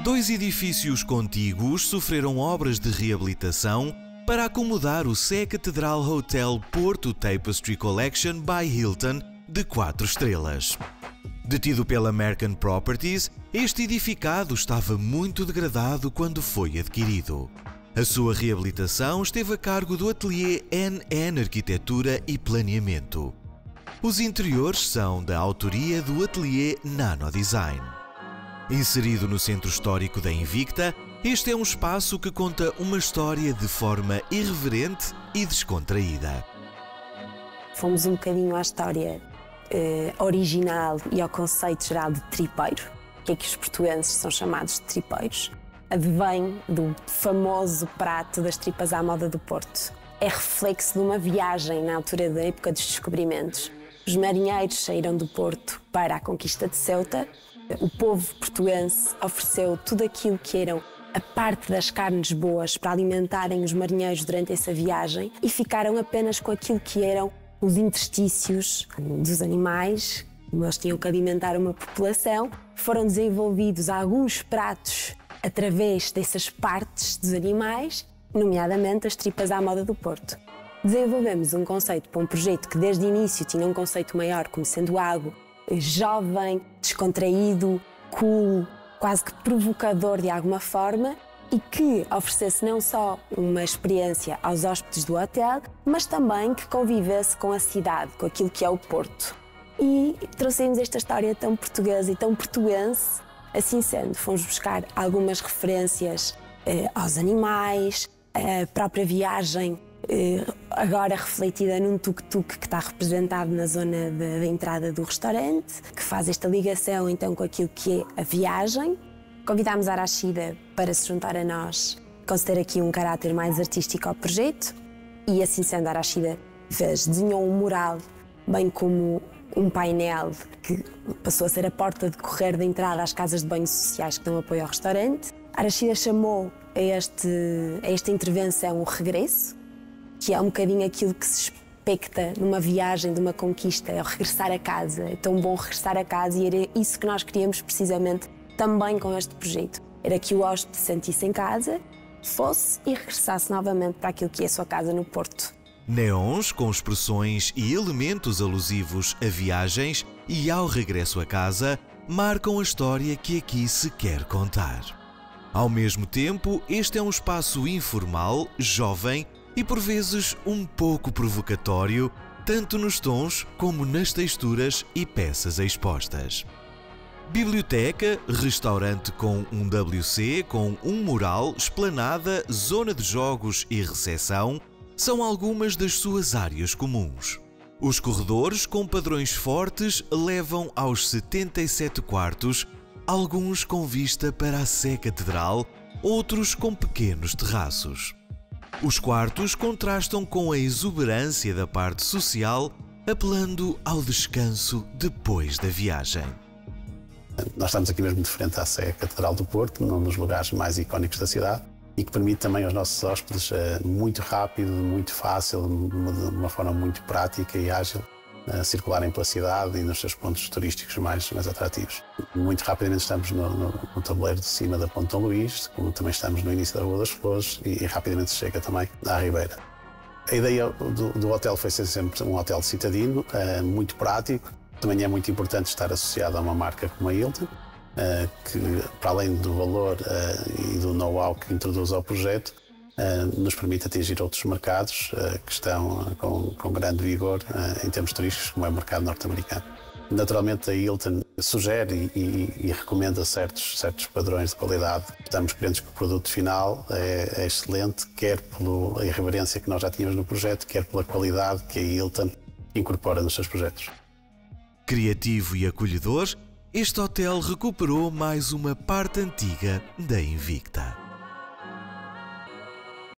Dois edifícios contíguos sofreram obras de reabilitação para acomodar o Sé Catedral Hotel Porto Tapestry Collection by Hilton de 4 estrelas. Detido pela American Properties, este edificado estava muito degradado quando foi adquirido. A sua reabilitação esteve a cargo do ateliê NN Arquitetura e Planeamento. Os interiores são da autoria do ateliê Nano Design. Inserido no centro histórico da Invicta, este é um espaço que conta uma história de forma irreverente e descontraída. Fomos um bocadinho à história original e ao conceito geral de tripeiro, que é que os portugueses são chamados de tripeiros. Advém do famoso prato das tripas à moda do Porto. É reflexo de uma viagem na altura da época dos descobrimentos. Os marinheiros saíram do Porto para a conquista de Ceuta. O povo português ofereceu tudo aquilo que eram a parte das carnes boas para alimentarem os marinheiros durante essa viagem e ficaram apenas com aquilo que eram os interstícios dos animais. Eles tinham que alimentar uma população. Foram desenvolvidos alguns pratos através dessas partes dos animais, nomeadamente as tripas à moda do Porto. Desenvolvemos um conceito para um projeto que desde o início tinha um conceito maior, como sendo algo jovem, descontraído, cool, quase que provocador de alguma forma e que oferecesse não só uma experiência aos hóspedes do hotel, mas também que convivesse com a cidade, com aquilo que é o Porto. E trouxemos esta história tão portuguesa e tão portuense. Assim sendo, fomos buscar algumas referências aos animais, a própria viagem, agora refletida num tuk-tuk que está representado na zona da entrada do restaurante, que faz esta ligação então com aquilo que é a viagem. Convidámos a Arashida para se juntar a nós, conceder aqui um caráter mais artístico ao projeto e assim sendo a Arashida desenhou um mural, bem como um painel que passou a ser a porta de correr da entrada às casas de banho sociais que dão apoio ao restaurante. A Arashida chamou a esta intervenção o regresso, que é um bocadinho aquilo que se expecta numa viagem de uma conquista, é o regressar a casa. É tão bom regressar a casa e era isso que nós queríamos precisamente também com este projeto. Era que o hóspede se sentisse em casa, fosse e regressasse novamente para aquilo que é a sua casa no Porto. Neons com expressões e elementos alusivos a viagens e ao regresso a casa marcam a história que aqui se quer contar. Ao mesmo tempo, este é um espaço informal, jovem e por vezes um pouco provocatório, tanto nos tons como nas texturas e peças expostas. Biblioteca, restaurante com um WC, com um mural, esplanada, zona de jogos e recepção são algumas das suas áreas comuns. Os corredores com padrões fortes levam aos 77 quartos, alguns com vista para a Sé Catedral, outros com pequenos terraços. Os quartos contrastam com a exuberância da parte social, apelando ao descanso depois da viagem. Nós estamos aqui mesmo de frente à Sé Catedral do Porto, num dos lugares mais icónicos da cidade e que permite também aos nossos hóspedes, muito rápido, muito fácil, de uma forma muito prática e ágil, circularem pela cidade e nos seus pontos turísticos mais atrativos. Muito rapidamente estamos no tabuleiro de cima da Ponte Dom Luís, como também estamos no início da Rua das Flores e rapidamente se chega também à Ribeira. A ideia do hotel foi ser sempre um hotel citadino, muito prático. Também é muito importante estar associado a uma marca como a Hilton, que, para além do valor e do know-how que introduz ao projeto, nos permite atingir outros mercados que estão com grande vigor em termos turísticos, como é o mercado norte-americano. Naturalmente, a Hilton sugere e recomenda certos padrões de qualidade. Estamos crentes que o produto final é excelente, quer pela irreverência que nós já tínhamos no projeto, quer pela qualidade que a Hilton incorpora nos seus projetos. Criativo e acolhedor, este hotel recuperou mais uma parte antiga da Invicta.